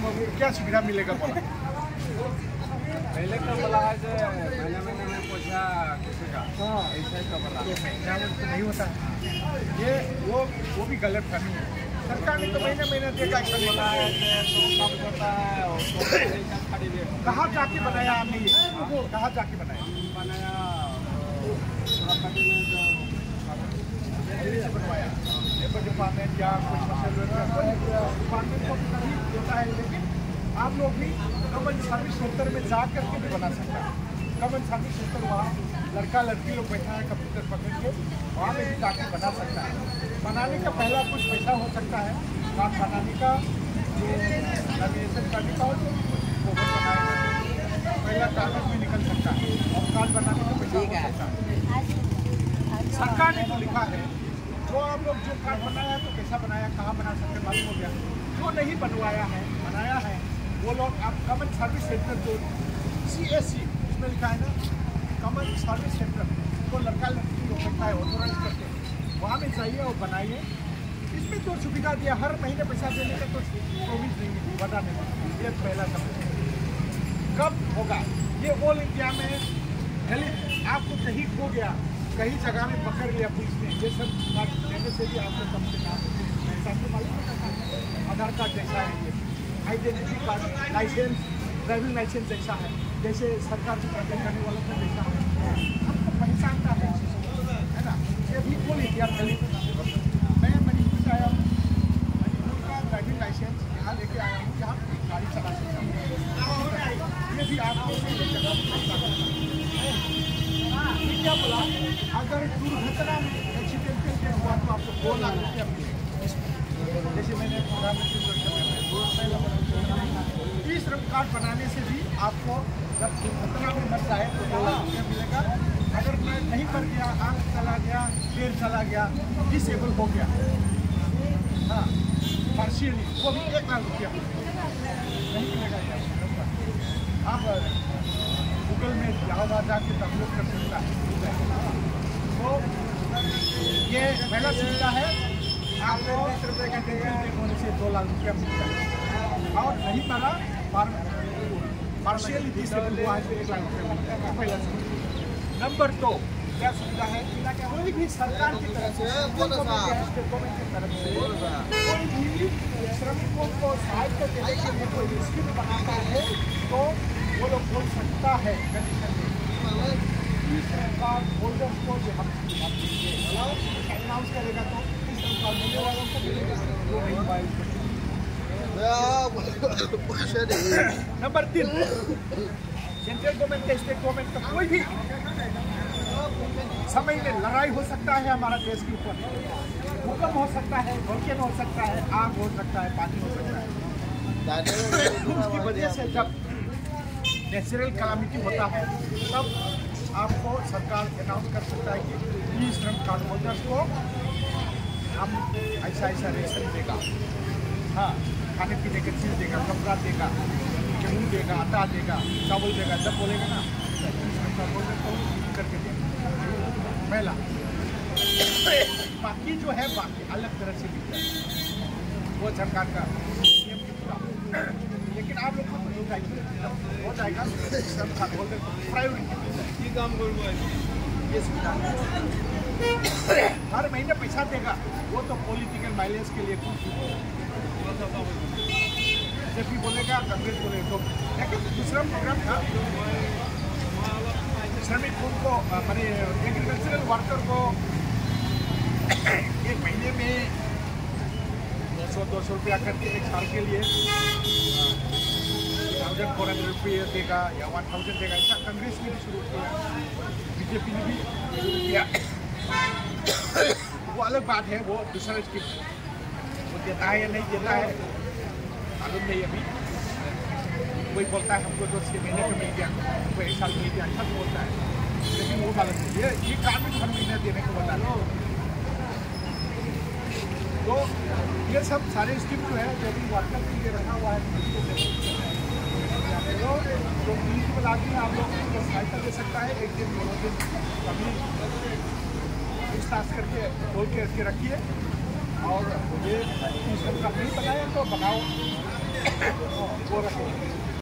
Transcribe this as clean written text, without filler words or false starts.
क्या सुविधा मिलेगा बोला? पहले तो बोला है कि महीने में पैसा किसी का, ऐसा तो बोला महीना में तो नहीं होता है ये, वो भी गलत फहमी है। सरकार ने तो महीने देगा बोला है कि तो कम होता है और खरीदे। कहाँ जाके बनाया आपने ये? कहाँ जाके बनाया? बनाया प्रॉपर्टी में जो बनवाया लेबर डिपार्टमेंट या कुछ डिपार्टमेंट को नहीं देता है, लेकिन आप लोग भी कॉमन सर्विस सेंटर में जा करके भी बना सकते हैं। कॉमन सर्विस सेंटर वहाँ लड़का लड़की लोग बैठा है कंप्यूटर पकड़ के, वहाँ पे भी जाके बना सकता है। बनाने का पहला कुछ पैसा हो सकता है, कार्ड बनाने का जो नॉमिनेशन करने का हो तो वो बनाएगा, पहला कागज में निकल सकता है और कार्ड बनाने का पैसा हो सकता है। सरकार ने तो लिखा है जो आप लोग जो कार्ड बनाया तो कैसा बनाया, कहाँ बना सकते मालूम हो गया। जो नहीं बनवाया है बनाया है वो लोग आप कॉमन सर्विस सेंटर जो CSC इसमें लिखा है ना, कॉमन सर्विस सेंटर तो लड़का लड़की लोग बैठा है ऑथोराइज करके, वहाँ में जाइए और बनाइए। इसमें तो सुविधा दिया, हर महीने पैसा देने का तो प्रोविज नहीं है, बता नहीं। ये पहला सब कब होगा ये ऑल इंडिया में दलित आपको कहीं खो गया, कहीं जगह में पकड़ लिया पुलिस ने, ये सब कार्ड लेने से भी आपको कम से कम पैसा तो मालूम होता है। आधार कार्ड जैसा है ये, identity card, licence, driving licence जैसा है, जैसे सरकार से प्रकट करने वालों का जैसा है, आपको पहचानता है ना। ये भी ऑल इंडिया दलित, मैं मणिपुर से आया हूँ, मणिपुर का ड्राइविंग लाइसेंस यहाँ लेके आया हूँ, यहाँ गाड़ी चला सकता हूँ। ये भी आपको क्या बोला, अगर दुर्घटना में एक्सीडेंटल केस हुआ तो आपको 2 लाख रुपया मिलेगा। जैसे मैंने प्रधानमंत्री ई श्रम कार्ड बनाने से भी आपको जब दुर्घटना में मर जाए तो 2 लाख रुपया मिलेगा। अगर मैं नहीं कर गया, आँख चला गया, पैर चला गया, डिसेबल हो गया, हाँ पार्शियली, वो भी 1 लाख रुपया नहीं मिलेगा। आप गूगल में जाओ जाके डाउनलोड कर सकता है। तो ये पहला सुविधा है, आपको 10 रुपये का टिकट होने से 2 लाख रुपया मिलता है, और नहीं मारा पार्शियली डिसेबल हुआ है तो 1 लाख रुपया मिलता है। पहला सुविधा। नंबर 2 क्या सुविधा है, कोई भी सरकार की तरफ से, गवर्नमेंट की तरफ से कोई भी श्रमिकों को सहायता देने के लिए कोई स्कीम बनाता है तो वो लोग बोल सकता है कंडीशन में कार्ड होल्डर्स को जो हम अनाउंस करेगा तो इस कार्ड मिलने वालों को मिलेगा, जो नहीं पाएगा। नंबर 3 सेंट्रल गवर्नमेंट का, स्टेट गवर्नमेंट का कोई भी समय में लड़ाई हो सकता है हमारा देश के ऊपर, भूकंप हो सकता है, वोल्केन हो सकता है, आग हो सकता है, पानी हो सकता है। उसकी वजह से जब नेचुरल कैलामिटी होता है तब आपको सरकार अनाउंस कर सकता है कि ई श्रम कार्ड होल्डर्स को हम ऐसा रेशन देगा, हाँ खाने पीने की चीज़ देगा, कपड़ा देगा, गेहूँ देगा, आटा देगा, चावल देगा। जब बोलेगा ना करके देगा पहला। बाकी जो है बाकी अलग तरह से मिलता है, वो सरकार का नियम की पूरा। लेकिन आप लोग को हो जाएगा प्रायोरिटी काम करूँगा, ये सुविधा हर महीने पैसा देगा, वो तो पॉलिटिकल माइलेज के लिए कुछ जब भी बोलेगा कांग्रेस बोले तो। लेकिन दूसरा प्रोग्राम था श्रमिकों को, मैंने एग्रीकल्चरल वर्कर को 1 महीने में 200 रुपया करके 1 साल के लिए 1400 रुपये देगा या 1000 देगा। ऐसा कांग्रेस ने भी शुरू किया, बीजेपी ने भी शुरू किया, वो अलग बात है, वो दूसरा स्कीम वो देता है या नहीं देता है मालूम नहीं। अभी कोई बोलता है हमको तो 6 महीने का मिल गया, कोई 1 साल मिल गया, अच्छा तो बोलता है, लेकिन वो मालूम नहीं। ये कार्ड में हर महीने देने को बता रहे। तो ये सब सारे स्कीम जो है जो भी वर्कर के लिए रखा हुआ है, जो एलिजिबल आदमी आप लोग को सहायता दे सकता है। 1 दिन 2 दिन कभी पूछताछ करके खोल के रखिए, और ये सब का नहीं बनाया तो बनाओ। वो रखें।